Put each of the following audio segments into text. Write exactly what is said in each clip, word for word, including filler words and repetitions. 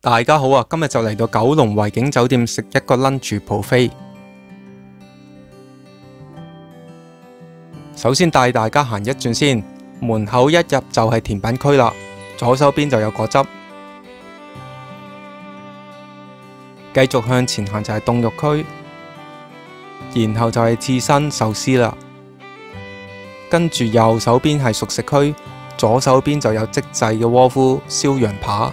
大家好啊！今日就嚟到九龍維景酒店食一個 lunch buffet。首先帶大家行一轉先，門口一入就係甜品區啦，左手邊就有果汁。繼續向前行就係凍肉區，然後就係刺身壽司啦。跟住右手邊係熟食區，左手邊就有即製嘅窩夫燒羊扒。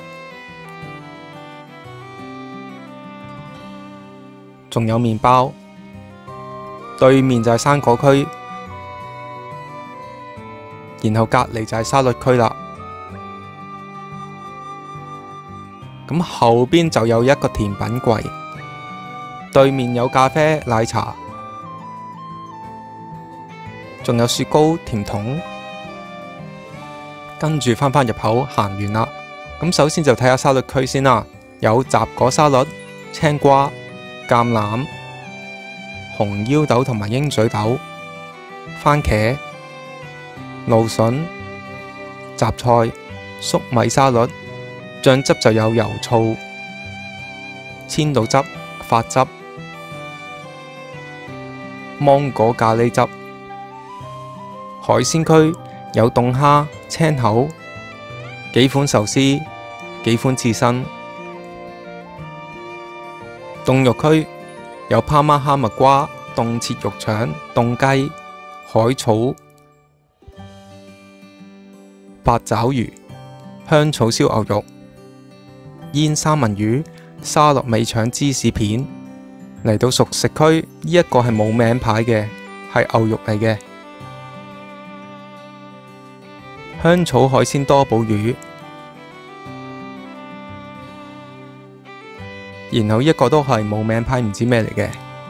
仲有麵包，對面就係生果區，然後隔離就係沙律區啦。咁後邊就有一個甜品櫃，對面有咖啡、奶茶，仲有雪糕、甜筒。跟住返返入口行完啦。咁首先就睇下沙律區先啦，有雜果沙律、青瓜、橄欖、紅腰豆同埋鷹嘴豆、番茄、蘆筍、雜菜、粟米沙律，醬汁就有油醋、千島汁、發汁、芒果咖喱汁。海鮮區有凍蝦、青口、幾款壽司、幾款刺身。凍肉區有帕瑪哈密瓜、凍切肉腸、凍雞、海草、八爪魚、香草燒牛肉、煙三文魚、沙律味腸芝士片。嚟到熟食區，呢一個係冇名牌嘅，係牛肉嚟嘅。香草海鮮多寶魚。然後一個都係冇名牌，唔知咩嚟嘅。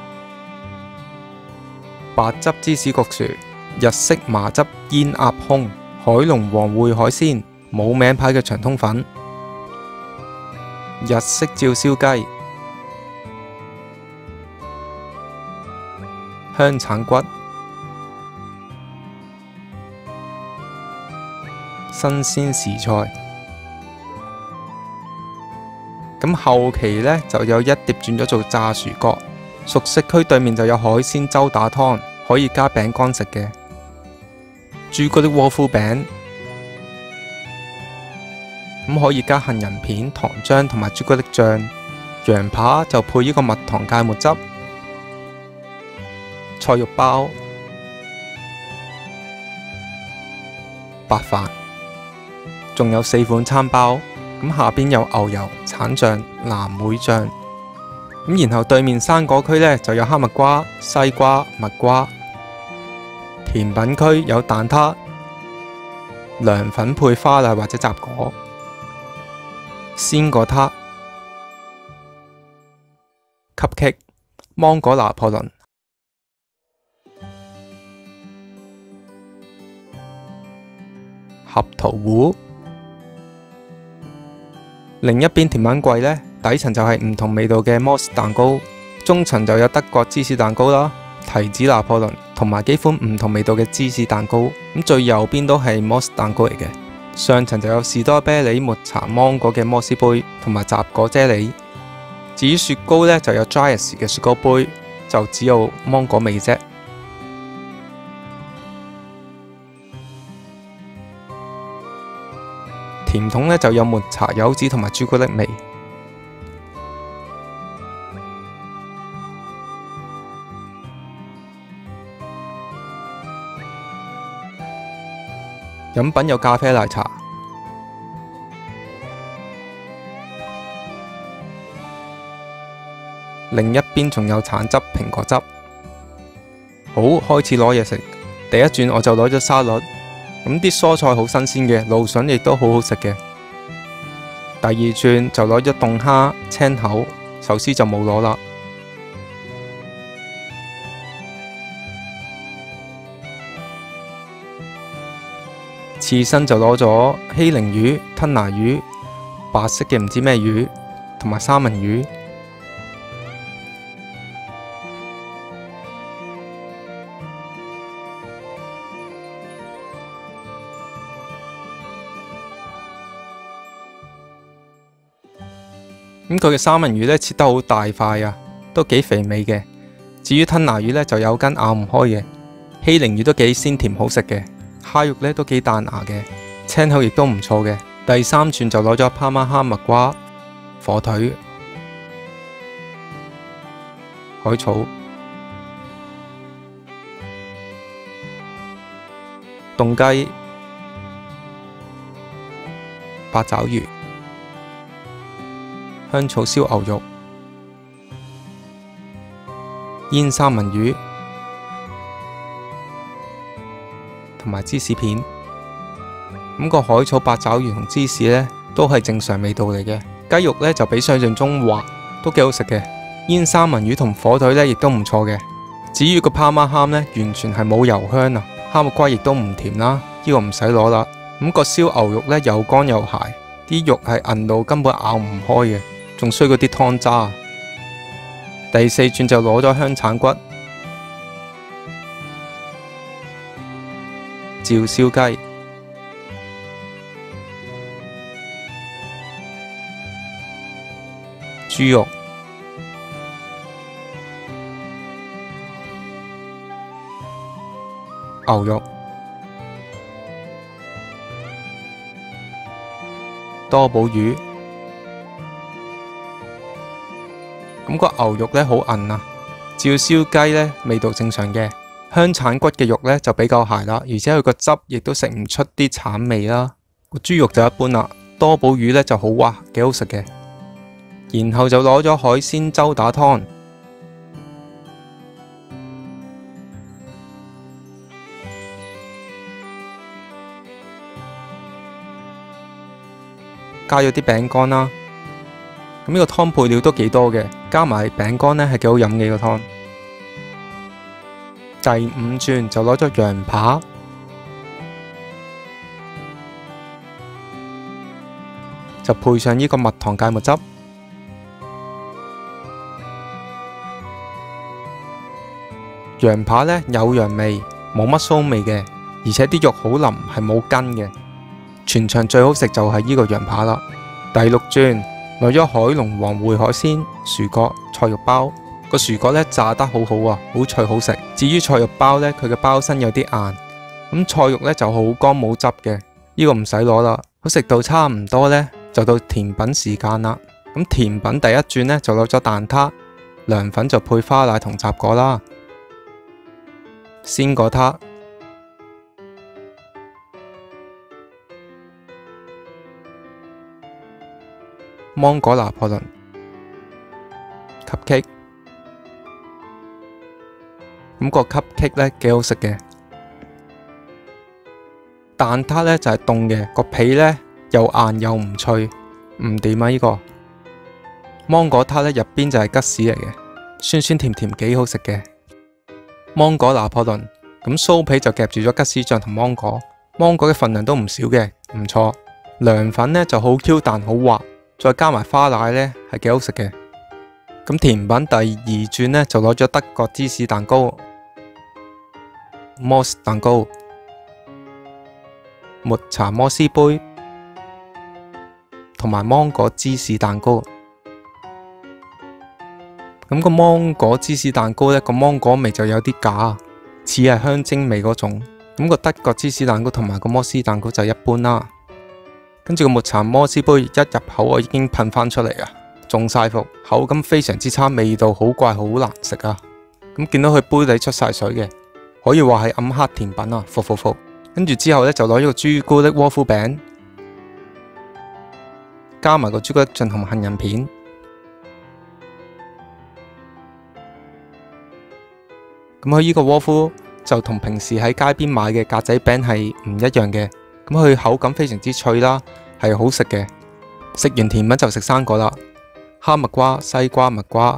白汁芝士焗薯、日式麻汁煙鴨胸、海龍王燴海鮮、冇名牌嘅長通粉、日式照燒雞、香橙骨、新鮮時菜。咁後期呢，就有一碟轉咗做炸薯角。熟食區對面就有海鮮周打湯，可以加餅乾食嘅。朱古力窩夫餅，咁可以加杏仁片、糖漿同埋朱古力醬。羊扒就配呢個蜜糖芥末汁。菜肉包、白飯，仲有四款餐包。咁下邊有牛油、橙醬、藍莓醬。咁然後對面生果區呢，就有哈密瓜、西瓜、蜜瓜。甜品區有蛋撻、涼粉配花奶或者雜果、鮮果撻、cupcake、芒果拿破崙、合桃糊。另一邊甜品櫃呢，底層就係唔同味道嘅摩斯蛋糕，中層就有德國芝士蛋糕啦、提子拿破崙同埋幾款唔同味道嘅芝士蛋糕。咁最右邊都係摩斯蛋糕嚟嘅。上層就有士多啤梨、抹茶、芒果嘅摩斯杯同埋雜果啫喱。至於雪糕呢，就有 Giant 嘅雪糕杯，就只有芒果味啫。甜筒呢，就有抹茶、柚子同埋朱古力味。飲品有咖啡、奶茶。另一邊仲有橙汁、蘋果汁。好，開始攞嘢食。第一轉我就攞咗沙律。咁啲蔬菜好新鮮嘅，蘆筍亦都好好食嘅。第二轉就攞咗凍蝦、青口，壽司就冇攞啦。刺身就攞咗希靈魚、吞拿魚、白色嘅唔知咩魚，同埋三文魚。 咁佢嘅三文魚呢，切得好大塊啊，都幾肥美嘅。至於吞拿魚呢，就有根咬唔開嘅。希靈魚都幾鮮甜好食嘅，蝦肉呢都幾彈牙嘅，青口亦都唔錯嘅。第三串就攞咗帕瑪哈蜜瓜、火腿、海草、凍雞、八爪魚、香草燒牛肉、煙三文魚同埋芝士片。咁個海草、八爪魚同芝士呢都係正常味道嚟嘅。雞肉呢就比想象中滑，都幾好食嘅。煙三文魚同火腿呢亦都唔錯嘅。至於個帕瑪哈呢，完全係冇油香啊，哈密瓜亦都唔甜啦，呢個唔使攞啦。咁個燒牛肉呢又乾又鞋，啲肉係韌到根本咬唔開嘅，仲衰過啲湯渣。第四轉就攞咗香橙骨、照燒雞、豬肉、牛肉、多寶魚。咁個牛肉呢好韌啊，照燒雞呢味道正常嘅，香橙骨嘅肉呢就比較鹹啦，而且佢個汁亦都食唔出啲橙味啦。個豬肉就一般啦，多寶魚呢就好滑，幾好食嘅。然後就攞咗海鮮周打湯，加咗啲餅乾啦。咁呢個湯配料都幾多嘅，加埋餅乾呢係幾好飲嘅，呢個湯。第五轉就攞咗羊扒，就配上呢個蜜糖芥末汁。羊扒呢有羊味，冇乜騷味嘅，而且啲肉好腍，係冇筋嘅。全場最好食就係呢個羊扒啦。第六轉攞咗海龍王燴海鮮、薯角、菜肉包。個薯角呢炸得好好啊，好脆好食。至於菜肉包呢，佢嘅包身有啲硬，咁菜肉呢就好乾冇汁嘅，呢個唔使攞啦。好食到差唔多呢，就到甜品時間啦。咁甜品第一轉呢，就攞咗蛋撻，涼粉就配花奶同雜果啦。鮮果撻、芒果拿破崙、cupcake。咁個 cupcake 呢幾好食嘅，蛋撻呢就係凍嘅，個皮呢又硬又唔脆，唔掂啊！呢個芒果撻呢入邊就係吉士嚟嘅，酸酸甜甜幾好食嘅。芒果拿破崙，咁酥皮就夾住咗吉士醬同芒果，芒果嘅份量都唔少嘅，唔錯。涼粉呢就好 Q 彈好滑，再加埋花奶呢係幾好食嘅。咁甜品第二轉呢就攞咗德國芝士蛋糕、摩斯蛋糕、抹茶摩斯杯同埋芒果芝士蛋糕。咁個芒果芝士蛋糕呢，個芒果味就有啲假，似係香精味嗰種。咁個德國芝士蛋糕同埋個摩斯蛋糕就一般啦。跟住個抹茶摩斯杯一入口我已經噴翻出嚟啊，中晒伏，口感非常之差，味道好怪，好難食啊。咁見到佢杯底出晒水嘅，可以話係暗黑甜品啊，服服服。跟住之後呢，就攞咗個朱古力窩夫餅，加埋個朱古力醬同杏仁片。咁佢呢個窩夫就同平時喺街邊買嘅格仔餅係唔一樣嘅，咁佢口感非常之脆啦，係好食嘅。食完甜品就食生果啦，哈密瓜、西瓜、蜜瓜。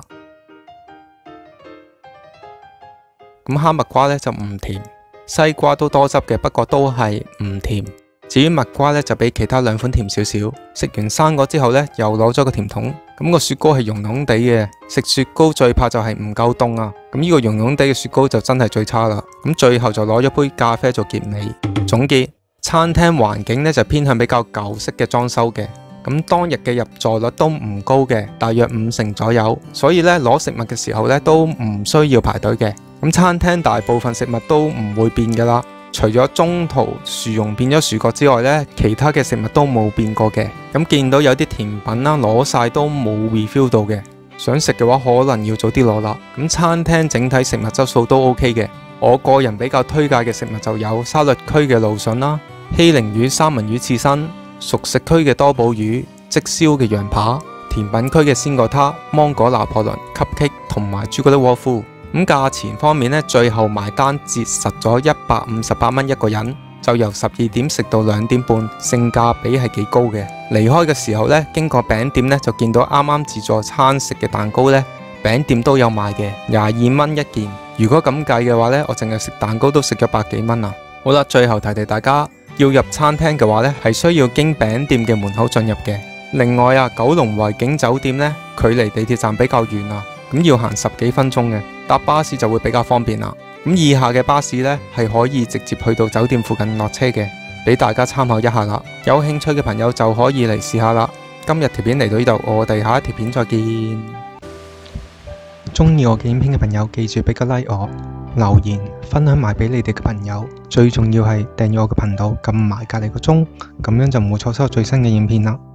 咁哈密瓜呢就唔甜，西瓜都多汁嘅，不過都係唔甜。至於蜜瓜呢，就比其他兩款甜少少。食完生果之後呢，又攞咗個甜筒，咁個雪糕係溶溶地嘅。食雪糕最怕就係唔夠凍啊，咁呢個溶溶地嘅雪糕就真係最差啦。咁最後就攞咗杯咖啡做結尾。總結，餐廳環境呢就偏向比較舊式嘅裝修嘅， 咁當日嘅入座率都唔高嘅，大約五成左右，所以咧攞食物嘅時候咧都唔需要排隊嘅。咁餐廳大部分食物都唔會變噶啦，除咗中途薯蓉變咗薯角之外咧，其他嘅食物都冇變過嘅。咁見到有啲甜品啦攞晒都冇 refill 到嘅，想食嘅話可能要早啲攞啦。咁餐廳整體食物質素都 OK 嘅。我個人比較推介嘅食物就有沙律區嘅蘆筍啦、希靈魚三文魚刺身、熟食區嘅多寶魚、即燒嘅羊扒、甜品區嘅鮮果塔、芒果拿破崙、cupcake 同埋朱古力窩夫。咁價錢方面呢，最後埋單折實咗一百五十八蚊一個人，就由十二點食到兩點半，性價比係幾高嘅。離開嘅時候呢，經過餅店呢，就見到啱啱自助餐食嘅蛋糕呢，餅店都有賣嘅，廿二蚊一件。如果咁計嘅話呢，我淨係食蛋糕都食咗百幾蚊啊！好啦，最後提提大家，要入餐廳嘅話呢，係需要經餅店嘅門口進入嘅。另外啊，九龍維景酒店呢，距離地鐵站比較遠啊，咁要行十幾分鐘嘅，搭巴士就會比較方便啦。咁以下嘅巴士呢，係可以直接去到酒店附近落車嘅，俾大家參考一下啦。有興趣嘅朋友就可以嚟試下啦。今日條片嚟到呢度，我哋下一條片再見。中意我嘅影片嘅朋友，記住俾個 like 我，留言分享埋俾你哋嘅朋友，最重要係訂閱我嘅頻道，撳埋隔籬個鐘，咁樣就唔會錯失我最新嘅影片啦。